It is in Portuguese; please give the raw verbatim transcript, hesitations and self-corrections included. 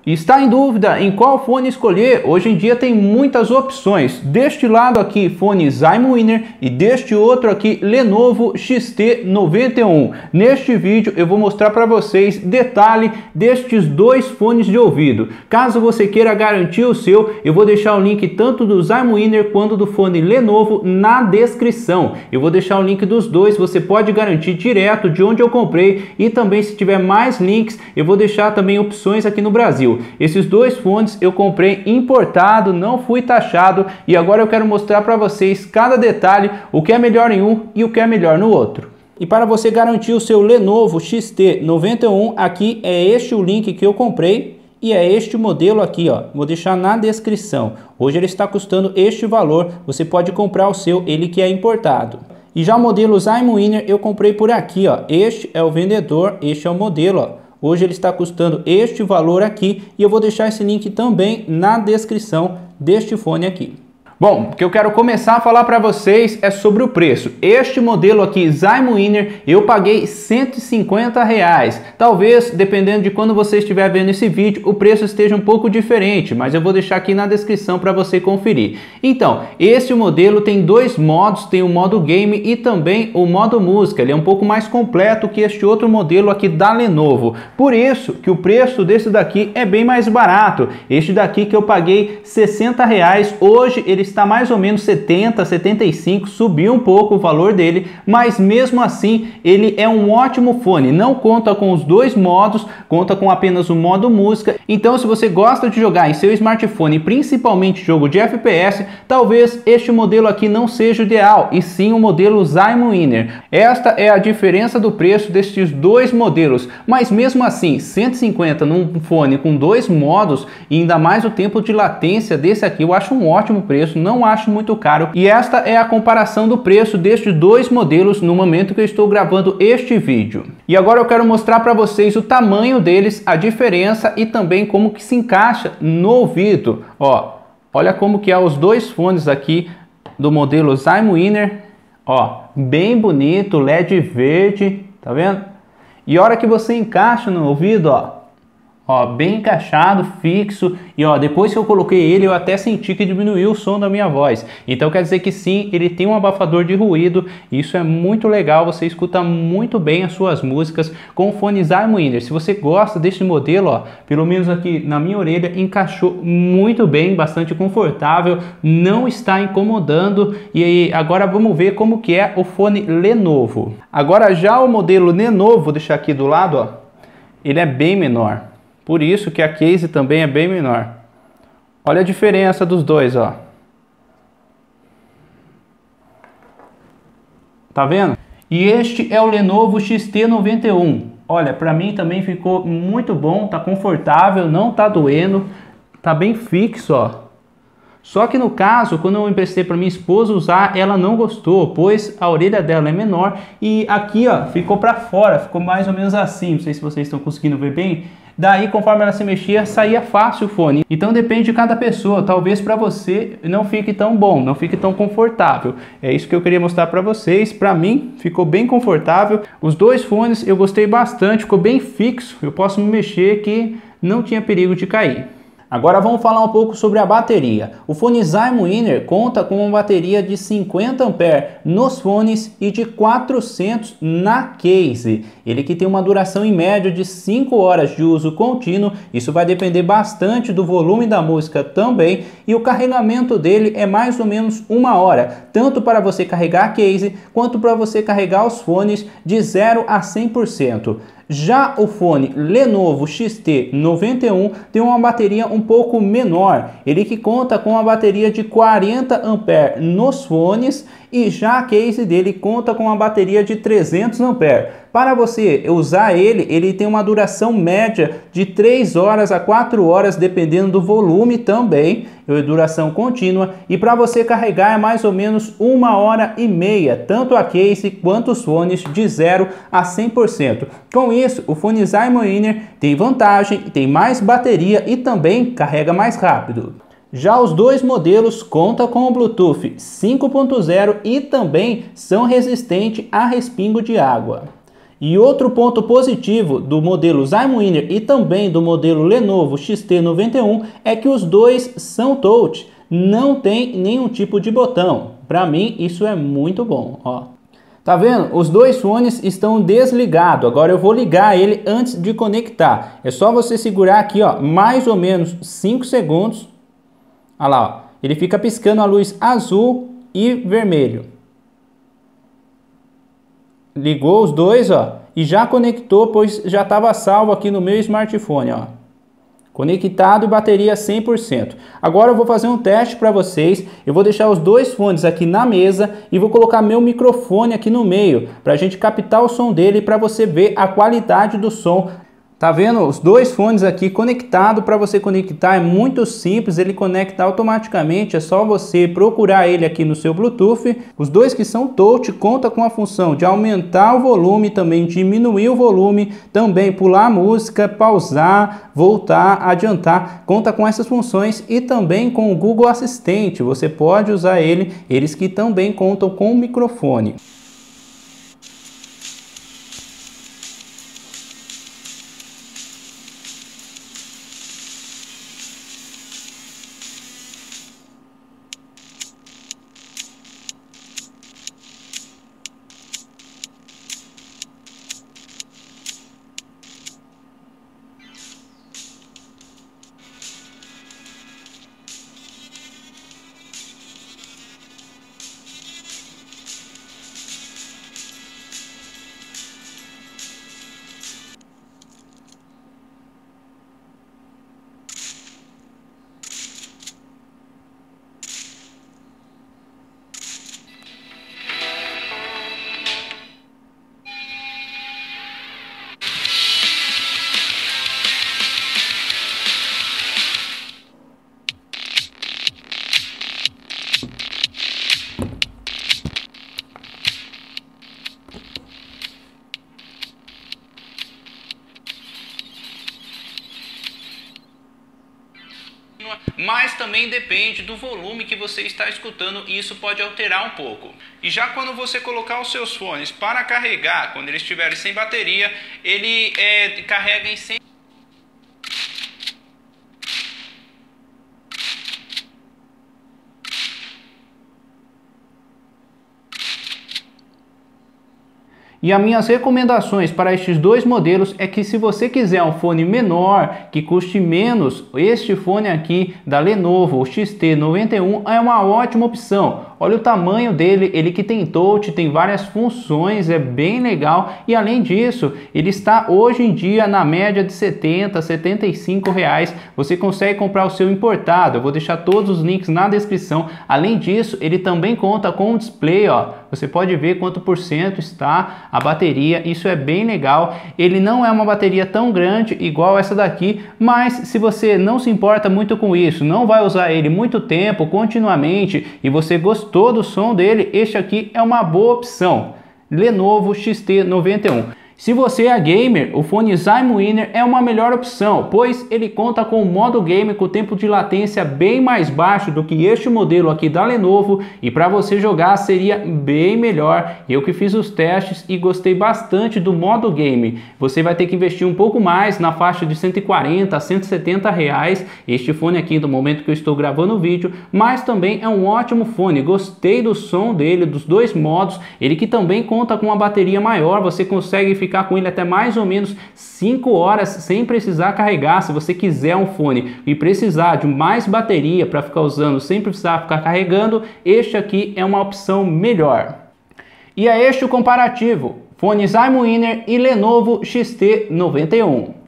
Está em dúvida em qual fone escolher? Hoje em dia tem muitas opções. Deste lado aqui, fone Zymwinner, e deste outro aqui, Lenovo X T noventa e um. Neste vídeo eu vou mostrar para vocês detalhe destes dois fones de ouvido. Caso você queira garantir o seu, eu vou deixar o link tanto do Zymwinner quanto do fone Lenovo na descrição. Eu vou deixar o link dos dois, você pode garantir direto de onde eu comprei, e também se tiver mais links, eu vou deixar também opções aqui no Brasil. Esses dois fones eu comprei importado, não fui taxado, e agora eu quero mostrar para vocês cada detalhe, o que é melhor em um e o que é melhor no outro. E para você garantir o seu Lenovo X T noventa e um, aqui é este o link que eu comprei, e é este modelo aqui, ó. Vou deixar na descrição. Hoje ele está custando este valor, você pode comprar o seu, ele que é importado. E já o modelo Zymwinner eu comprei por aqui, ó. Este é o vendedor, este é o modelo, ó. Hoje ele está custando este valor aqui, e eu vou deixar esse link também na descrição deste fone aqui. Bom, o que eu quero começar a falar para vocês é sobre o preço. Este modelo aqui, Zymwinner, eu paguei cento e cinquenta reais. Talvez, dependendo de quando você estiver vendo esse vídeo, o preço esteja um pouco diferente, mas eu vou deixar aqui na descrição para você conferir. Então, esse modelo tem dois modos, tem o modo game e também o modo música. Ele é um pouco mais completo que este outro modelo aqui da Lenovo. Por isso que o preço desse daqui é bem mais barato. Este daqui que eu paguei sessenta reais, hoje ele está mais ou menos setenta, setenta e cinco, subiu um pouco o valor dele, mas mesmo assim ele é um ótimo fone, não conta com os dois modos, conta com apenas o modo música. Então se você gosta de jogar em seu smartphone, principalmente jogo de F P S, talvez este modelo aqui não seja o ideal, e sim o modelo Zymwinner. Esta é a diferença do preço destes dois modelos, mas mesmo assim, cento e cinquenta num fone com dois modos, e ainda mais o tempo de latência desse aqui, eu acho um ótimo preço, não acho muito caro. E esta é a comparação do preço destes dois modelos no momento que eu estou gravando este vídeo. E agora eu quero mostrar para vocês o tamanho deles, a diferença e também como que se encaixa no ouvido. Ó, olha como que é os dois fones aqui do modelo Zymwinner. Ó, bem bonito, L E D verde, tá vendo? E a hora que você encaixa no ouvido, ó, ó, bem encaixado, fixo, e ó, depois que eu coloquei ele, eu até senti que diminuiu o som da minha voz. Então quer dizer que sim, ele tem um abafador de ruído, e isso é muito legal, você escuta muito bem as suas músicas com o fone Zymwinner. Se você gosta desse modelo, ó, pelo menos aqui na minha orelha, encaixou muito bem, bastante confortável, não está incomodando. E aí, agora vamos ver como que é o fone Lenovo. Agora já o modelo Lenovo, vou deixar aqui do lado, ó, ele é bem menor. Por isso que a case também é bem menor. Olha a diferença dos dois, ó. Tá vendo? E este é o Lenovo X T noventa e um. Olha, para mim também ficou muito bom, tá confortável, não tá doendo, tá bem fixo, ó. Só que no caso, quando eu emprestei para minha esposa usar, ela não gostou, pois a orelha dela é menor e aqui, ó, ficou para fora, ficou mais ou menos assim. Não sei se vocês estão conseguindo ver bem. Daí, conforme ela se mexia, saía fácil o fone. Então depende de cada pessoa. Talvez para você não fique tão bom, não fique tão confortável. É isso que eu queria mostrar para vocês. Para mim, ficou bem confortável. Os dois fones eu gostei bastante, ficou bem fixo. Eu posso me mexer que não tinha perigo de cair. Agora vamos falar um pouco sobre a bateria. O fone Zymwinner conta com uma bateria de cinquenta amperes nos fones e de quatrocentos na case. Ele que tem uma duração em média de cinco horas de uso contínuo. Isso vai depender bastante do volume da música também. E o carregamento dele é mais ou menos uma hora, tanto para você carregar a case quanto para você carregar os fones de zero a cem por cento. Já o fone Lenovo X T noventa e um tem uma bateria um pouco menor, ele que conta com uma bateria de quarenta amperes nos fones, e já a case dele conta com uma bateria de trezentos amperes. Para você usar ele, ele tem uma duração média de três horas a quatro horas, dependendo do volume também, é duração contínua, e para você carregar é mais ou menos uma hora e meia, tanto a case quanto os fones de zero a cem por cento. Com isso, o fone Zymwinner tem vantagem, tem mais bateria e também carrega mais rápido. Já os dois modelos contam com o Bluetooth cinco ponto zero e também são resistentes a respingo de água. E outro ponto positivo do modelo Zymo Winner e também do modelo Lenovo X T noventa e um é que os dois são touch, não tem nenhum tipo de botão. Para mim isso é muito bom, ó. Tá vendo? Os dois fones estão desligados. Agora eu vou ligar ele antes de conectar. É só você segurar aqui, ó, mais ou menos cinco segundos. Olha lá, ó. Ele fica piscando a luz azul e vermelho. Ligou os dois, ó, e já conectou, pois já estava salvo aqui no meu smartphone, ó. Conectado e bateria cem por cento. Agora eu vou fazer um teste para vocês. Eu vou deixar os dois fones aqui na mesa e vou colocar meu microfone aqui no meio para a gente captar o som dele para você ver a qualidade do som. Tá vendo os dois fones aqui conectados? Para você conectar é muito simples, ele conecta automaticamente, é só você procurar ele aqui no seu Bluetooth. Os dois que são touch conta com a função de aumentar o volume, também diminuir o volume, também pular a música, pausar, voltar, adiantar, conta com essas funções e também com o Google Assistente, você pode usar ele, eles que também contam com o microfone. Mas também depende do volume que você está escutando e isso pode alterar um pouco. E já quando você colocar os seus fones para carregar, quando eles estiverem sem bateria, ele é, carrega em cem. E as minhas recomendações para estes dois modelos é que se você quiser um fone menor, que custe menos, este fone aqui da Lenovo, o X T noventa e um, é uma ótima opção. Olha o tamanho dele, ele que tem touch, tem várias funções, é bem legal. E além disso, ele está hoje em dia na média de setenta, setenta e cinco reais. Você consegue comprar o seu importado, eu vou deixar todos os links na descrição. Além disso, ele também conta com um display, ó. Você pode ver quanto por cento está a bateria, isso é bem legal. Ele não é uma bateria tão grande igual essa daqui, mas se você não se importa muito com isso, não vai usar ele muito tempo, continuamente, e você gostou do som dele, este aqui é uma boa opção. Lenovo X T noventa e um. Se você é gamer, o fone Zymo Winner é uma melhor opção, pois ele conta com o modo game com tempo de latência bem mais baixo do que este modelo aqui da Lenovo, e para você jogar seria bem melhor. Eu que fiz os testes e gostei bastante do modo game. Você vai ter que investir um pouco mais, na faixa de cento e quarenta a cento e setenta reais, este fone aqui do momento que eu estou gravando o vídeo, mas também é um ótimo fone. Gostei do som dele, dos dois modos, ele que também conta com uma bateria maior, você consegue ficar com ele até mais ou menos cinco horas sem precisar carregar. Se você quiser um fone e precisar de mais bateria para ficar usando sem precisar ficar carregando, este aqui é uma opção melhor. E é este o comparativo, fone Zymo Winner e Lenovo X T noventa e um.